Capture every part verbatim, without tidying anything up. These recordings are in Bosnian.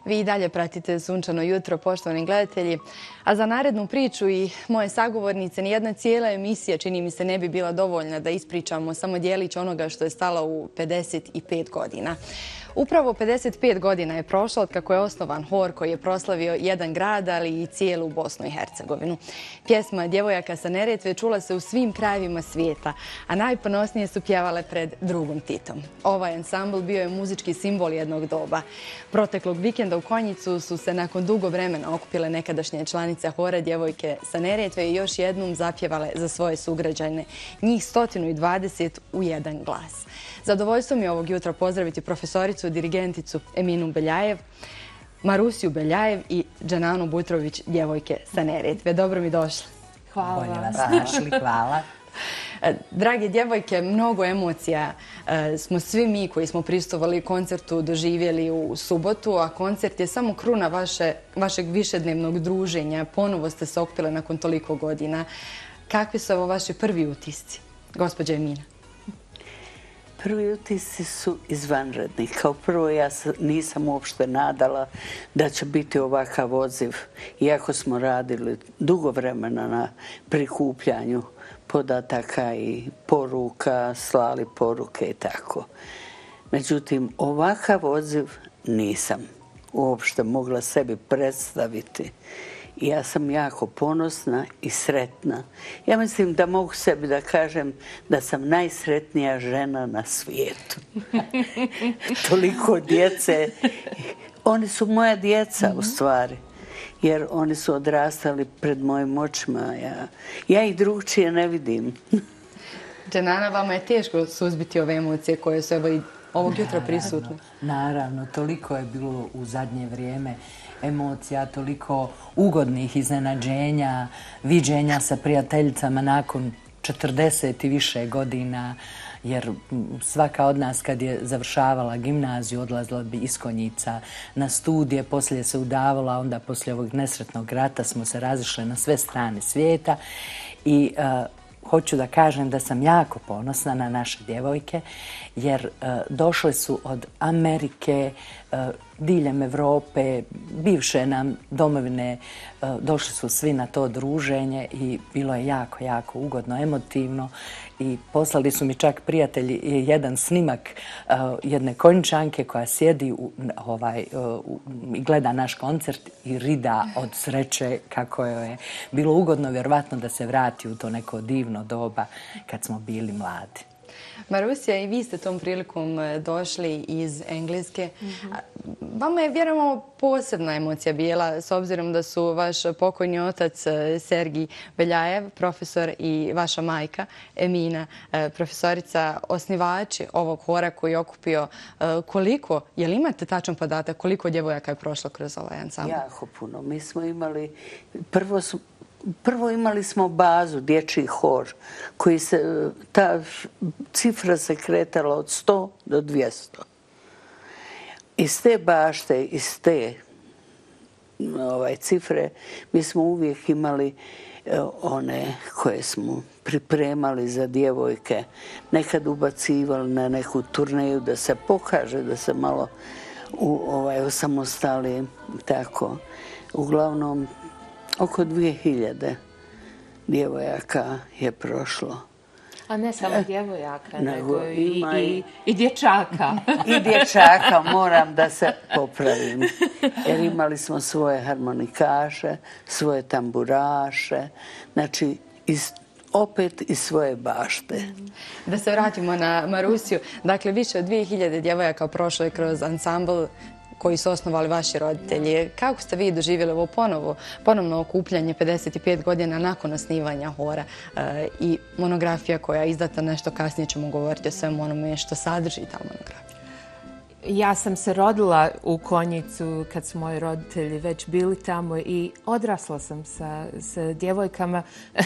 Vi i dalje pratite Sunčano jutro, poštovani gledatelji. A za narednu priču i moje sagovornice nijedna cijela emisija, čini mi se, ne bi bila dovoljna da ispričamo samo dijelić onoga što je stalo u pedeset pet godina. Upravo pedeset pet godina je prošlo od kako je osnovan hor koji je proslavio jedan grad, ali i cijelu Bosnu i Hercegovinu. Pjesma Djevojaka sa Neretve čula se u svim krajevima svijeta, a najponosnije su pjevale pred drugom Titom. Ovaj ansambl bio je muzički simbol jednog doba. Proteklog vikenda u Konjicu su se nakon dugo vremena okupile nekadašnje članice hora Djevojke sa Neretve i još jednom zapjevale za svoje sugrađane, njih sto dvadeset u jedan glas. Zadovoljstvo mi je ovog jutra pozdraviti profesoricu, dirigenticu Eminu Beljajev, Marusiju Beljajev i Džananu Butrović, Djevojke sa Neretve. Dobro mi došli. Hvala vam. Bolje vas našli, hvala. Drage djevojke, mnogo emocija smo svi mi koji smo prisustvovali koncertu doživjeli u subotu, a koncert je samo kruna vaše, vašeg višednevnog druženja. Ponovo ste se okupile nakon toliko godina. Kakvi su ovo vaši prvi utisci, gospođa Emina? Prvi utisci su izvanredni. Kao prvo, ja nisam uopšte nadala da će biti ovakav odziv, iako smo radili dugo vremena na prikupljanju podataka i poruka, slali poruke i tako. Međutim, ovakav odziv nisam uopšte mogla sebi predstaviti. Ja sam jako ponosna i sretna. Ja mislim da mogu sebi da kažem da sam najsretnija žena na svijetu. Toliko djece. Oni su moja djeca u stvari. Jer oni su odrastali pred mojim očima. Ja, ja ih drugčije ne vidim. Džanana, vama je teško suzbiti ove emocije koje su evo i ovog jutra prisutne. Naravno, toliko je bilo u zadnje vrijeme emocija, toliko ugodnih iznenađenja, viđenja sa prijateljicama nakon četrdeset i više godina, jer svaka od nas kad je završavala gimnaziju odlazila bi iz Konjica na studije, poslije se udavala, onda poslije ovog nesretnog rata smo se razišle na sve strane svijeta i uh, hoću da kažem da sam jako ponosna na naše djevojke jer uh, došle su od Amerike, uh, diljem Evrope, bivše nam domovine, uh, došli su svi na to druženje i bilo je jako, jako ugodno, emotivno i poslali su mi čak prijatelji jedan snimak uh, jedne Konjičanke koja sjedi u, ovaj, uh, i gleda naš koncert i rida od sreće kako je bilo ugodno vjerovatno da se vrati u to neko divno doba kad smo bili mladi. Marusija, i vi ste tom prilikom došli iz Engleske. Vama je, vjerujemo, posebna emocija bila, s obzirom da su vaš pokojni otac Sergij Beljajev, profesor, i vaša majka Emina, profesorica, osnivači ovog hora koji je okupio koliko, je li imate tačan podatak, koliko djevojaka je prošlo kroz ovaj ansambl? Jako puno. Mi smo imali, prvo su Prvo imali smo bazu, dječji hor, koji se, ta cifra se kretala od sto do dvjesto. Iz te bašte, iz te ovaj, cifre, mi smo uvijek imali one koje smo pripremali za djevojke, nekad ubacivali na neku turneju da se pokaže, da se malo u, ovaj, osamostali, tako. Uglavnom, oko dvije hiljade djevojaka je prošlo. A ne samo djevojaka, nego i, i, i dječaka. I dječaka, moram da se popravim. Jer imali smo svoje harmonikaše, svoje tamburaše, znači iz, opet iz svoje bašte. Da se vratimo na Marusiju. Dakle, više od dvije hiljade djevojaka prošlo je kroz ansambl koji su osnovali vaši roditelji. Kako ste vi doživjeli ovo ponovo, ponovno okupljanje pedeset pet godina nakon osnivanja hora e, i monografija koja je izdata, nešto kasnije ćemo govoriti o svemu onome što sadrži ta monografija? Ja sam se rodila u Konjicu kad su moji roditelji već bili tamo i odrasla sam sa, sa djevojkama.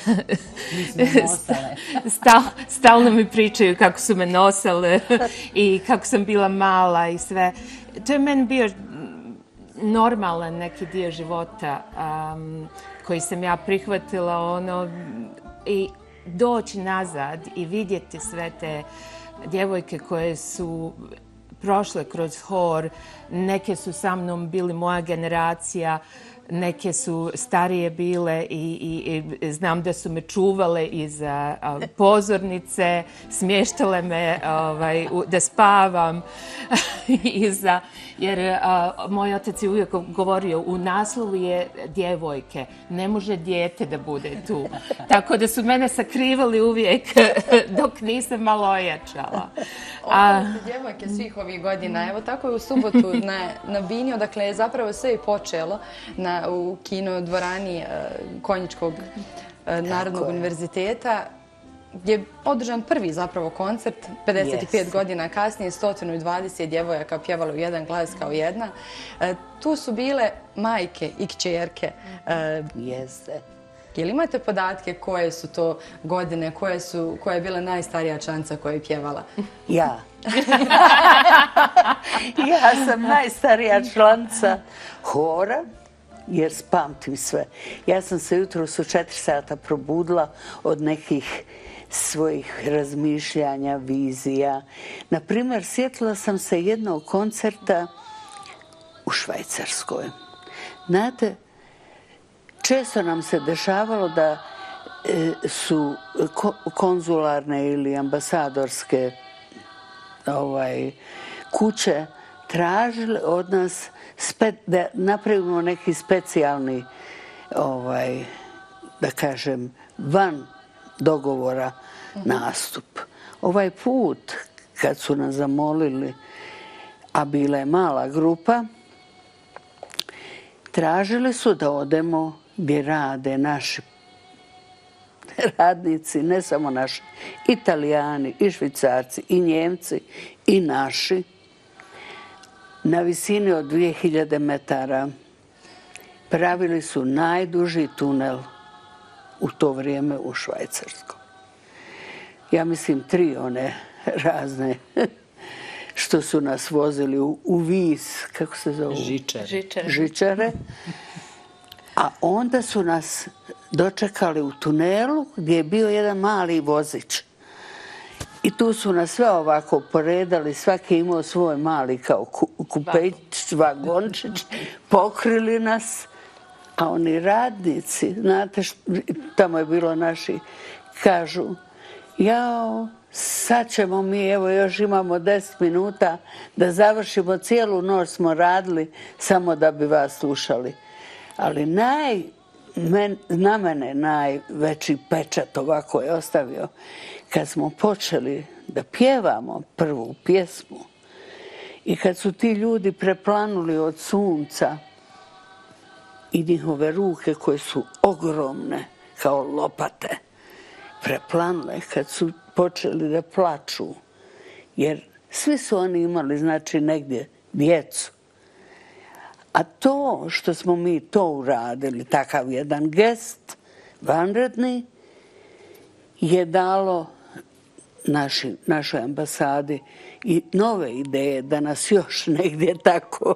Stal, stalno mi pričaju kako su me nosile i kako sam bila mala i sve. To je meni bio normalan neki dio života um, koji sam ja prihvatila ono, i doći nazad i vidjeti sve te djevojke koje su prošle kroz hor. Neke su sa mnom bili moja generacija, neke su starije bile i, i, i znam da su me čuvale iza a, pozornice, smještale me ovaj, u, da spavam iza, jer a, moj otac je uvijek govorio u naslovu je djevojke, ne može dijete da bude tu. Tako da su mene sakrivali uvijek dok nisam malo ojačala. A ste djevojke svih ovih godina. Evo tako je u subotu na, na Bini, odakle je zapravo sve i počelo na u kino dvorani uh, Konjičkog uh, Narodnog univerziteta je održan prvi zapravo koncert, pedeset pet yes. godina kasnije, sto dvadeset djevojaka pjevalo u jedan glas kao jedna. Uh, tu su bile majke i kćerke. Uh, Jeste. Jel imate podatke koje su to godine, koje, su, koja je bila najstarija članca koja je pjevala? Ja. Ja sam najstarija članca hora, jer pamtim sve. Ja sam se jutros u četiri sata probudila od nekih svojih razmišljanja, vizija. Naprimjer, sjetila sam se jednog koncerta u Švajcarskoj. Znate, često nam se dešavalo da e, su konzularne ili ambasadorske ovaj, kuće tražile od nas spe, da napravimo neki specijalni, ovaj, da kažem, van dogovora nastup. Ovaj put, kad su nas zamolili, a bila je mala grupa, tražili su da odemo gdje rade naši radnici, ne samo naši, Italijani i Švicarci i Njemci i naši, na visini od dvije hiljade metara. Pravili su najduži tunel u to vrijeme u Švajcarskoj. Ja mislim tri one razne što su nas vozili u, u Vis, kako se zove? Žičare. Žičare. Žičare. A onda su nas dočekali u tunelu gdje je bio jedan mali vozić. I tu su nas sve ovako poredali, svaki je imao svoj mali kao kupejić, vagončić, pokrili nas, a oni radnici, znate, što, tamo je bilo naši, kažu, jao, sad ćemo mi, evo još imamo deset minuta da završimo, cijelu noć smo radili samo da bi vas slušali. Ali naj, men, na mene najveći pečat ovako je ostavio kad smo počeli da pjevamo prvu pjesmu i kad su ti ljudi preplanuli od sunca i njihove ruke koje su ogromne kao lopate preplanule, kad su počeli da plaču, jer svi su oni imali, znači, negdje djecu. A to što smo mi to uradili, takav jedan gest vanredni, je dalo naši, našoj ambasadi i nove ideje da nas još negdje tako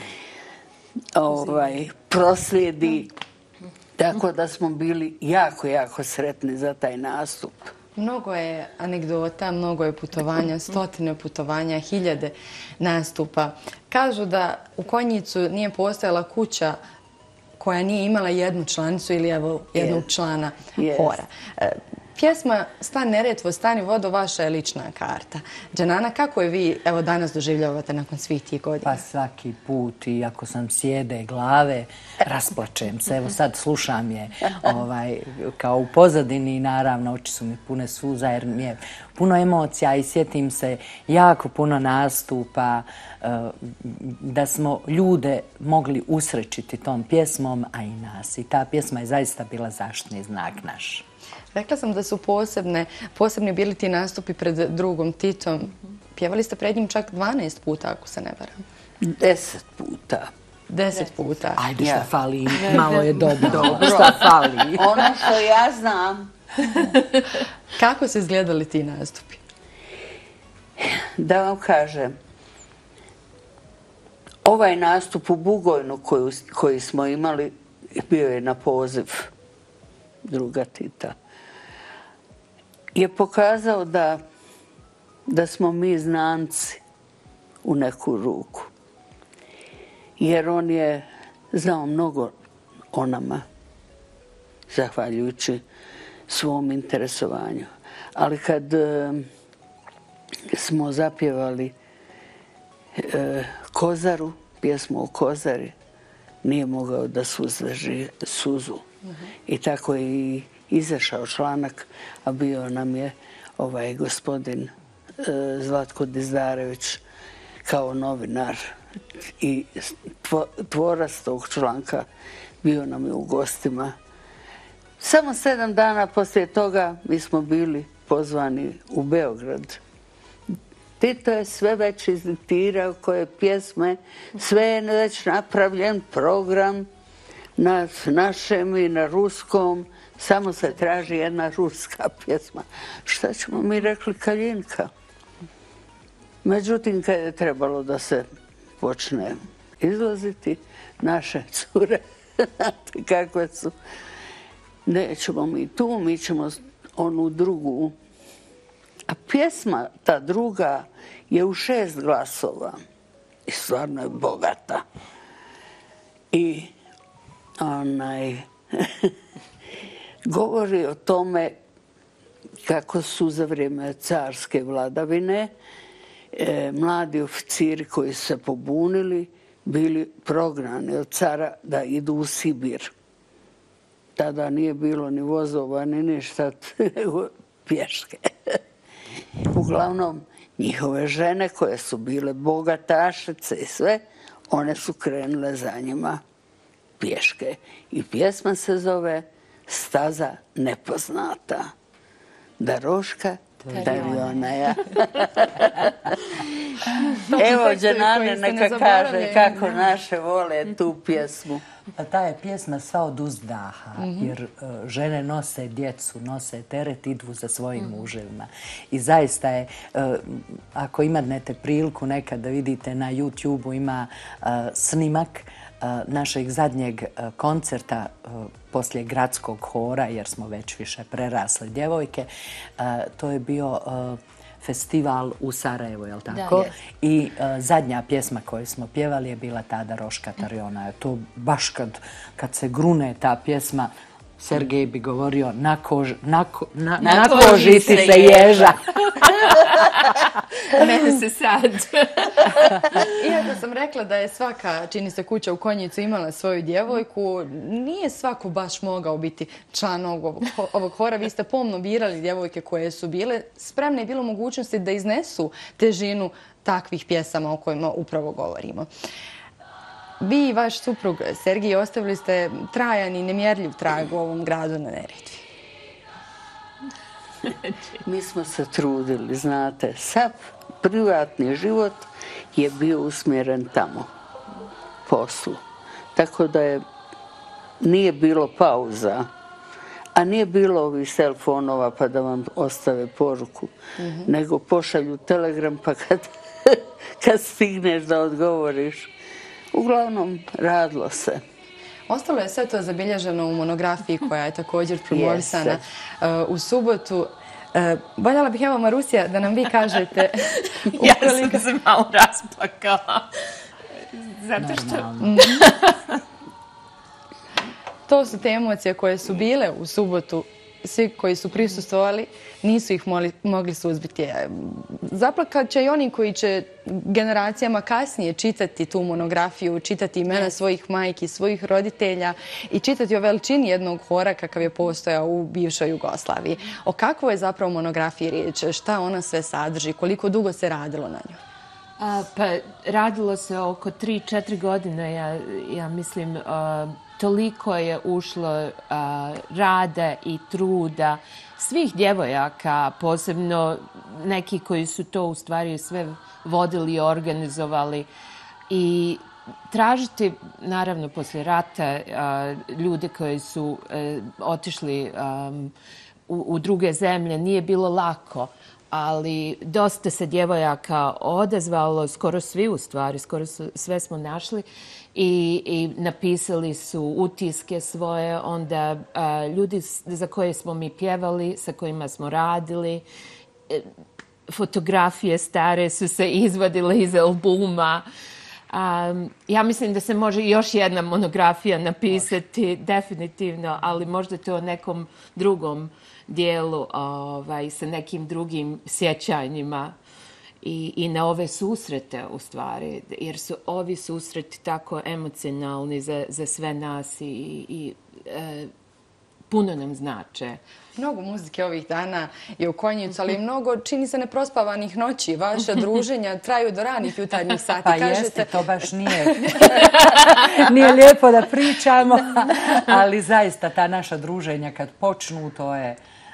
ovaj, proslijedi. Tako da smo bili jako, jako sretni za taj nastup. Mnogo je anegdota, mnogo je putovanja, stotine putovanja, hiljade nastupa. Kažu da u Konjicu nije postojala kuća koja nije imala jednu članicu ili evo jednog yes. člana yes. hora. Pjesma Stan Neretvo, stani vodo, vaša je lična karta. Dženana, kako je vi evo danas doživljavate nakon svih tih godina? Pa svaki put, i ako sam sjede glave, rasplačem se. Evo sad slušam je ovaj, kao u pozadini, naravno oči su mi pune suza jer mi je puno emocija i sjetim se jako puno nastupa, da smo ljude mogli usrećiti tom pjesmom, a i nas. I ta pjesma je zaista bila zaštitni znak naš. Rekla sam da su posebne, posebni bili ti nastupi pred drugom Titom. Pjevali ste pred njim čak dvanaest puta, ako se ne varam. Deset puta. Deset puta. Ajde, šta fali? Malo je dobro. Dobro. Šta fali? Ono što ja znam. Kako su izgledali ti nastupi? Da vam kažem, ovaj nastup u Bugojnu koju, koji smo imali bio je na poziv druga Tita. Je pokazao da, da smo mi znanci u neku ruku. Jer on je znao mnogo o nama, zahvaljujući svom interesovanju. Ali kad e, smo zapjevali e, Kozaru, pjesmu o Kozari, nije mogao da suzdrži suzu. I tako je i izašao članak, a bio nam je ovaj gospodin e, Zlatko Dizdarević kao novinar i tvorac tog članka bio nam je u gostima. Samo sedam dana poslije toga mi smo bili pozvani u Beograd. Tito je sve već izditirao koje pjesme, sve je već napravljen program na našem i na ruskom, samo se traži jedna ruska pjesma. Šta ćemo mi rekli, Kaljinka? Međutim, kad je trebalo da se počne izlaziti, naše cure, znate kakve su, nećemo mi tu, mi ćemo onu drugu. A pjesma, ta druga, je u šest glasova i stvarno je bogata. I onaj, govori o tome kako su za vrijeme carske vladavine e, mladi oficiri koji su se pobunili bili prognani od cara da idu u Sibir. Tada nije bilo ni vozova, ni ništa, nego pješke. Uglavnom, njihove žene koje su bile bogatašice i sve, one su krenule za njima pješke. I pjesma se zove Staza nepoznata. Daroška Tarionaja. Evo, Đenane neka kaže kako naše vole tu pjesmu. Pa ta je pjesma sva od uzdaha, jer uh, žene nose djecu, nose teret, idu za svojim mm. muževima. I zaista je, uh, ako imate priliku nekad da vidite na YouTube-u, ima uh, snimak uh, našeg zadnjeg uh, koncerta uh, poslije gradskog hora, jer smo već više prerasle djevojke. Uh, to je bio uh, festival u Sarajevu, je li tako? Da, I uh, zadnja pjesma koju smo pjevali je bila ta Daroška Tariona. To baš kad, kad se grune ta pjesma, Sergej bi govorio na, kož, na, ko, na, na, na koži ti se ježa. Mene se sad. Iako sam rekla da je svaka, čini se, kuća u Konjicu imala svoju djevojku, nije svako baš mogao biti član ovog, ovog hora. Vi ste pomno birali djevojke koje su bile spremne i bilo mogućnosti da iznesu težinu takvih pjesama o kojima upravo govorimo. Vi i vaš suprug Sergij ostavili ste trajan i nemjerljiv trag u ovom gradu na Neretvi. Mi smo se trudili, znate, sav privatni život je bio usmjeren tamo, poslu. Tako da je, nije bilo pauza, a nije bilo ovih telefonova pa da vam ostave poruku, mm-hmm. nego pošalju telegram pa kad, kad stigneš da odgovoriš. Uglavnom, radilo se. Ostalo je sve to zabilježeno u monografiji koja je također promovisana uh, u subotu. Uh, voljela bih, evo, Marusija, da nam vi kažete... Ja sam se malo rasplakala. Zato što... To su te emocije koje su bile u subotu. Svi koji su prisustvovali nisu ih mogli, mogli suzbiti. Zaplakat će i oni koji će generacijama kasnije čitati tu monografiju, čitati imena svojih majki, svojih roditelja i čitati o veličini jednog hora kakav je postojao u bivšoj Jugoslaviji. O kakvoj je zapravo monografiji riječ? Šta ona sve sadrži? Koliko dugo se radilo na njoj? A, pa radilo se oko tri četiri godine, ja, ja mislim, a, toliko je ušlo a, rada i truda svih djevojaka, posebno neki koji su to u stvari sve vodili i organizovali. I tražiti, naravno, poslije rata a, ljude koji su a, otišli a, u, u druge zemlje nije bilo lako. Ali dosta se djevojaka odazvalo, skoro svi u stvari, skoro sve smo našli i, i napisali su utiske svoje, onda a, ljudi za koje smo mi pjevali, sa kojima smo radili. fotografije stare su se izvadile iz albuma. Um, ja mislim da se može još jedna monografija napisati, može. Definitivno, ali možda to o nekom drugom dijelu, ovaj, sa nekim drugim sjećanjima i, i na ove susrete, u stvari, jer su ovi susreti tako emocionalni za, za sve nas i, i e, puno nam znače. Mnogo muzike ovih dana je u konjicu, ali mnogo, čini se, neprospavanih noći. Vaša druženja traju do ranih jutarnjih sati. Pa Kažete... jeste, to baš nije. Nije lijepo da pričamo, ali zaista ta naša druženja kad počnu, to je,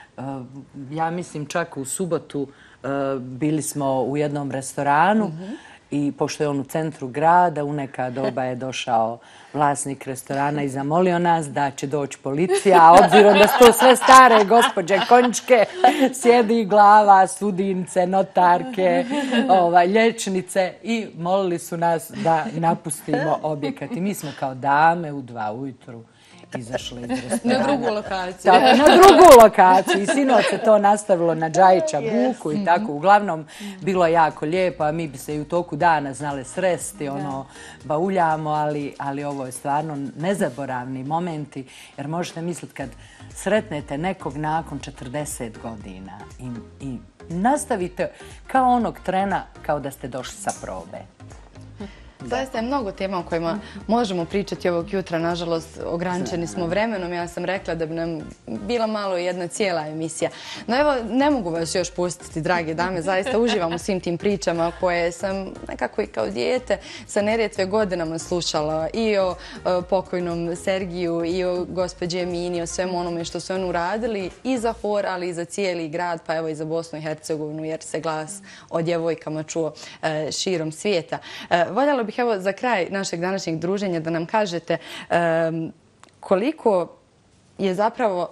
ja mislim, čak u subotu bili smo u jednom restoranu i pošto je on u centru grada, u neka doba je došao vlasnik restorana i zamolio nas da će doći policija, a obzirom da su to sve stare gospođe konjčke, sjedi glava, sudince, notarke, ovaj, lječnice i molili su nas da napustimo objekat. I mi smo kao dame u dva ujutru izašli iz restorana. Na drugu lokaciju. Tako, na drugu lokaciju. I sinoć se to nastavilo na Džajića Buku i tako. Uglavnom, bilo je jako lijepo, a mi bi se i u toku dana znali sresti, ono, bauljamo, ali, ali ovo je stvarno nezaboravni momenti, jer možete misliti kad sretnete nekog nakon četrdeset godina i, i nastavite kao onog trena kao da ste došli sa probe. Zaista je mnogo tema o kojima možemo pričati ovog jutra. Nažalost, ograničeni smo vremenom. Ja sam rekla da bi nam bila malo jedna cijela emisija. No evo, ne mogu vas još pustiti, drage dame. Zaista uživam u svim tim pričama koje sam nekako i kao dijete sa Neretve godinama slušala. I o pokojnom Sergiju, i o gospođi Emini, o svemu onome što su oni uradili i za hor, ali i za cijeli grad, pa evo i za Bosnu i Hercegovinu, jer se glas o djevojkama čuo širom svijeta. Voljela bih evo za kraj našeg današnjeg druženja da nam kažete um, koliko je zapravo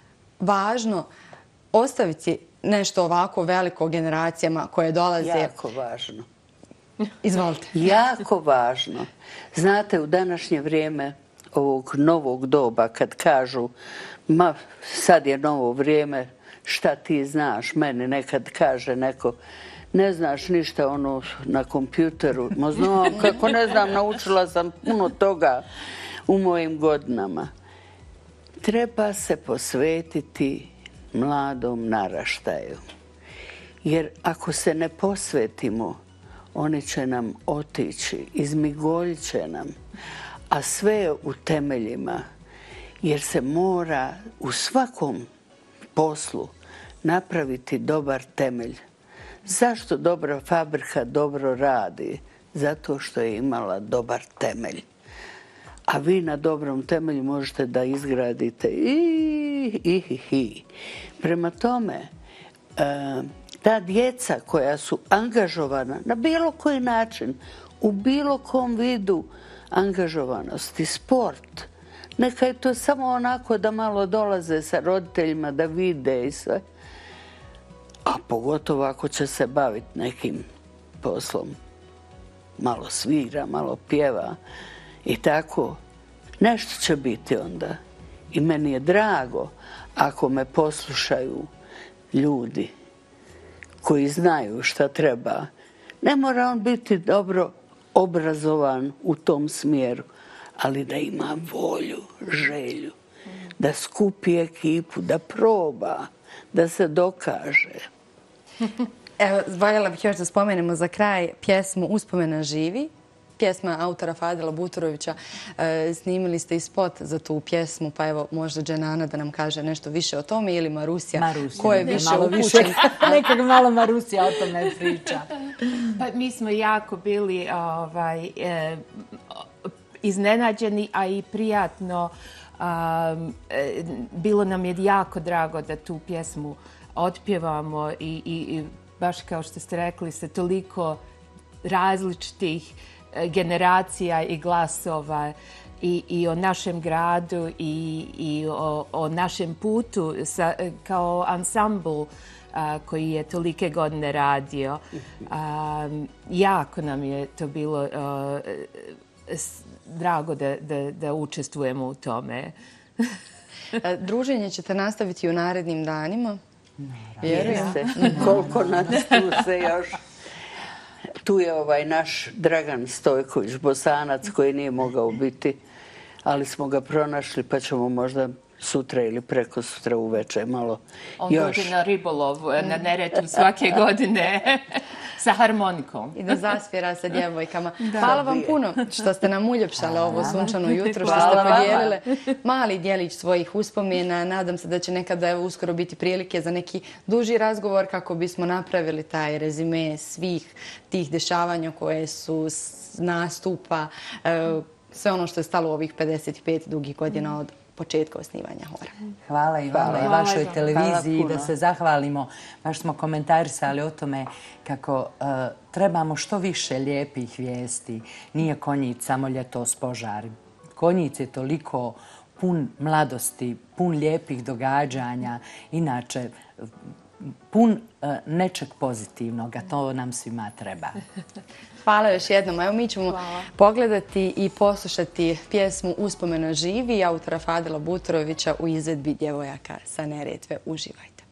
važno ostaviti nešto ovako veliko generacijama koje dolaze. Jako važno. Izvolite. Jako važno. Znate, u današnje vrijeme ovog novog doba kad kažu ma sad je novo vrijeme, šta ti znaš, meni nekad kaže neko ne znaš ništa ono na kompjuteru. Ma znam, kako ne znam, naučila sam puno toga u mojim godinama. Treba se posvetiti mladom naraštaju. Jer ako se ne posvetimo, oni će nam otići, izmigoljit će nam. A sve je u temeljima, jer se mora u svakom poslu napraviti dobar temelj. Zašto dobra fabrika dobro radi? Zato što je imala dobar temelj. A vi na dobrom temelju možete da izgradite i, i, i, i. Prema tome, ta djeca koja su angažovana na bilo koji način, u bilo kom vidu angažovanosti, sport, neka je to samo onako da malo dolaze sa roditeljima, da vide i sve. A pogotovo ako će se baviti nekim poslom. Malo svira, malo pjeva i tako. Nešto će biti onda. I meni je drago ako me poslušaju ljudi koji znaju šta treba. Ne mora on biti dobro obrazovan u tom smjeru, ali da ima volju, želju, da skupi ekipu, da proba, da se dokaže. Evo, voljela bih još da spomenemo za kraj pjesmu Uspomena živi. Pjesma autora Fadila Buturovića. E, snimili ste i spot za tu pjesmu, pa evo možda Dženana da nam kaže nešto više o tome ili Marusija. Marusija. Ko je više upućen? Nekak malo Marusija o tome priča. Pa mi smo jako bili ovaj, e, iznenađeni, a i prijatno. Um, e, bilo nam je jako drago da tu pjesmu otpjevamo i, i, i baš kao što ste rekli sa toliko različitih generacija i glasova i, i o našem gradu i, i o, o našem putu sa, kao ansambl a, koji je tolike godine radio. A, jako nam je to bilo a, s, drago da, da, da učestvujemo u tome. Druženje ćete nastaviti u narednim danima? Vjerujem. Koliko nas tu se još... Tu je ovaj naš Dragan Stojković, Bosanac, koji nije mogao biti, ali smo ga pronašli, pa ćemo možda sutra ili preko sutra uveče malo On još. dođe na ribolov na Neretvu svake godine sa harmonikom. I da zaspira sa djevojkama. Hvala vam puno što ste nam uljepšale ovo sunčano jutro, što ste Hvala vama. podijelile mali dijelić svojih uspomena. Nadam se da će nekada evo, uskoro biti prilike za neki duži razgovor kako bismo napravili taj rezime svih tih dešavanja koje su s nastupa, e, sve ono što je stalo u ovih pedeset pet dugih godina od početka osnivanja hora. Hvala i vama i Hvala vašoj vam. televiziji Hvala da puno. se zahvalimo. Baš smo komentarisali o tome kako uh, trebamo što više lijepih vijesti. Nije Konjic samo ljetos požar. Konjic je toliko pun mladosti, pun lijepih događanja. Inače, pun uh, nečeg pozitivnog, a to nam svima treba. Hvala još jednom. Evo mi ćemo pogledati i poslušati pjesmu Uspomena živi autora Fadila Butrovića u izvedbi Djevojaka sa Neretve. Uživajte.